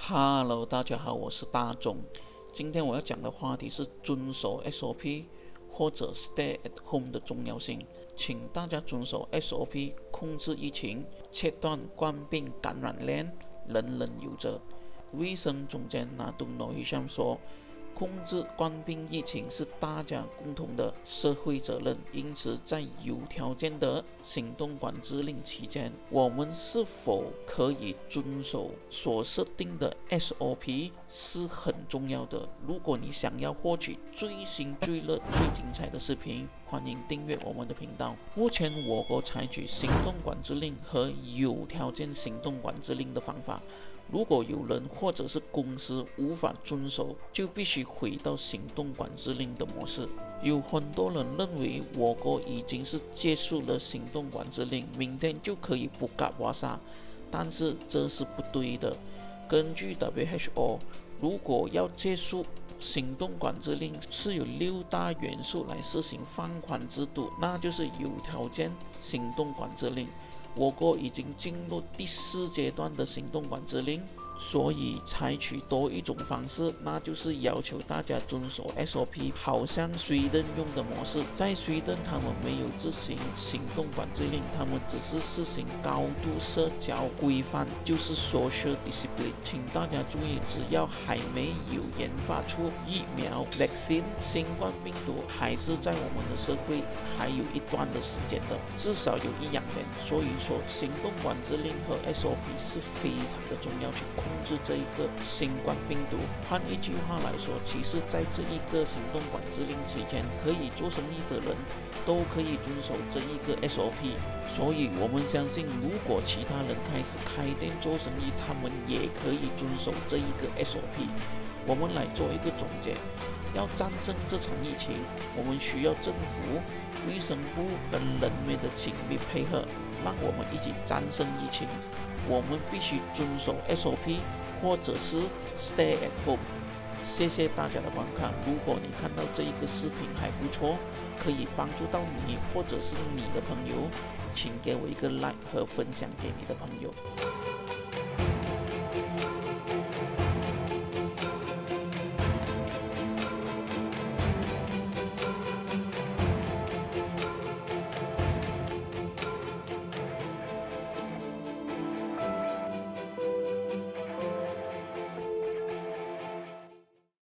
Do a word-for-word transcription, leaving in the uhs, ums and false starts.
Hello，大家好，我是大众。今天我要讲的话题是遵守 S O P 或者 Stay at Home 的重要性。请大家遵守 S O P， 控制疫情，切断冠病感染链，人人有责。卫生总监纳杜诺伊sam说，控制冠病疫情是大家共同的社会责任，因此在有条件的行动管制令期间，我们是否可以遵守所设定的 S O P 是很重要的。如果你想要获取最新最热最精彩的视频，欢迎订阅我们的频道。目前我国采取行动管制令和有条件行动管制令的方法，如果有人或者是公司无法遵守，就必须回到行动管制令的模式。有很多人认为我国已经是结束了行动管制令，明天就可以不嘎瓦萨，但是这是不对的。根据 W H O， 如果要结束行动管制令，是有六大元素来实行放宽制度，那就是有条件行动管制令。我国已经进入第四阶段的行动管制令，所以采取多一种方式，那就是要求大家遵守 S O P， 好像瑞典用的模式。在瑞典他们没有执行行动管制令，他们只是实行高度社交规范，就是 social discipline。 请大家注意，只要还没有研发出疫苗 vaccine， 新冠病毒还是在我们的社会还有一段的时间的，至少有一两年。所以说行动管制令和 S O P 是非常的重要，去控制这一个新冠病毒。换一句话来说，其实在这一个行动管制令期间，可以做生意的人都可以遵守这一个 S O P。 所以我们相信，如果其他人开始开店做生意，他们也可以遵守这一个 S O P。 我们来做一个总结，要战胜这场疫情，我们需要政府、卫生部跟人民的紧密配合，让我们一起战胜疫情。我们必须遵守 S O P 或者是 Stay at Home。 谢谢大家的观看。如果你看到这一个视频还不错，可以帮助到你或者是你的朋友，请给我一个 like 和分享给你的朋友。